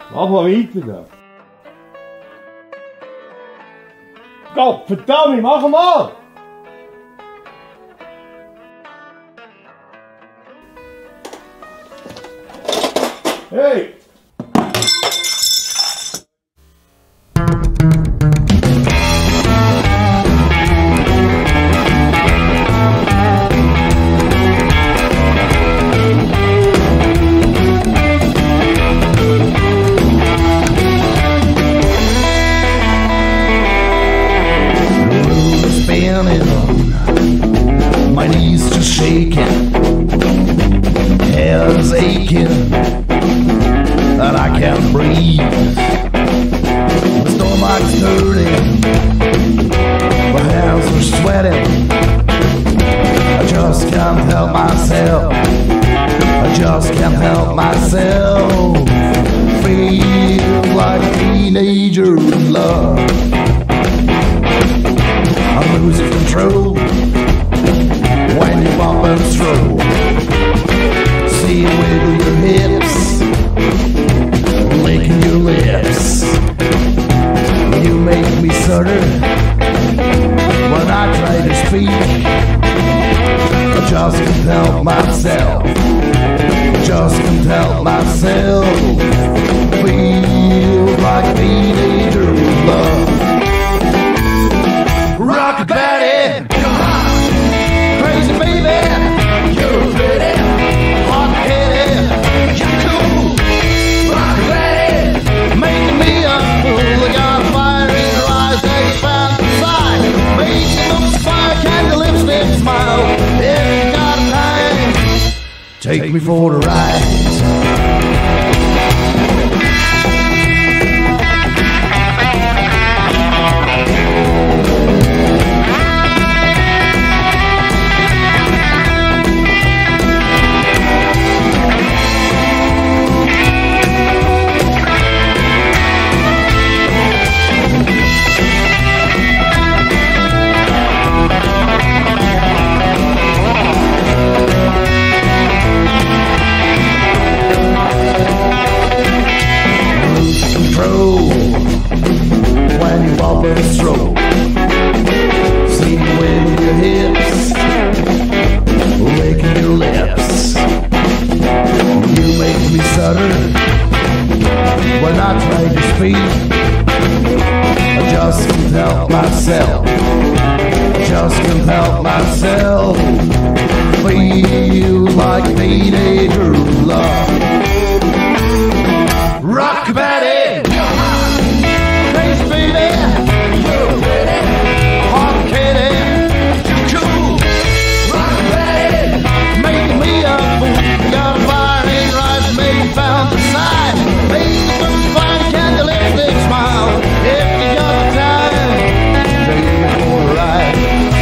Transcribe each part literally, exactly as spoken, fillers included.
Mach mal weiter da. Gott, verdammt, mach mal! Hey! My knees just shaking, head's aching, and I can't breathe. My stomach's hurting, my hands are sweating. I just can't help myself. I just can't help myself. Feel like a teenager in love. I'm losing control when you bump and stroll. See you wiggle your hips, licking your lips. You make me stutter when I try to speak. I just can't help myself. Just can't help myself. Feel like a teenager in love. Rock Betty, you're hot, crazy baby, you're pretty, hot headed, you're cool. Rock Betty, making me a fool. I got a fire in your eyes that you found inside. Making those fire candy lipstick smile. If you got time, take me for a ride. When you bump and stroll, see you wiggle your hips, licking your lips. You make me stutter when I try to speak. I just can't help myself. I just can't help myself. Feel like a teenager in love. Rock Betty, crazy baby, you're pretty, hot kitty, you're cool. Rock Betty, making me a fool. Got a fire in your eyes, maybe found the side. Make the first fine candy lipstick smile. If you got the time, take me for a ride.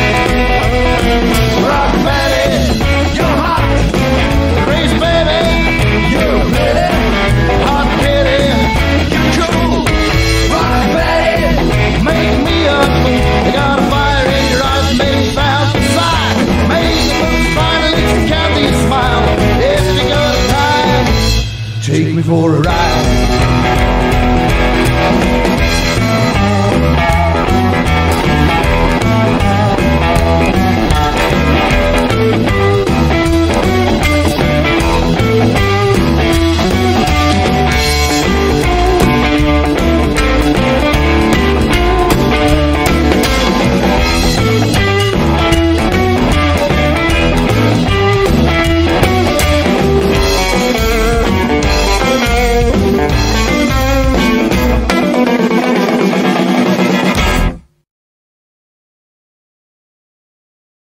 Rock Betty, you're hot, crazy baby, you're pretty, hot kitty, you're cool. Rock Betty, make me a fool. You got a fire in your eyes, maybe found the side. Make the most finally candy smile. If you got time, take me for a ride.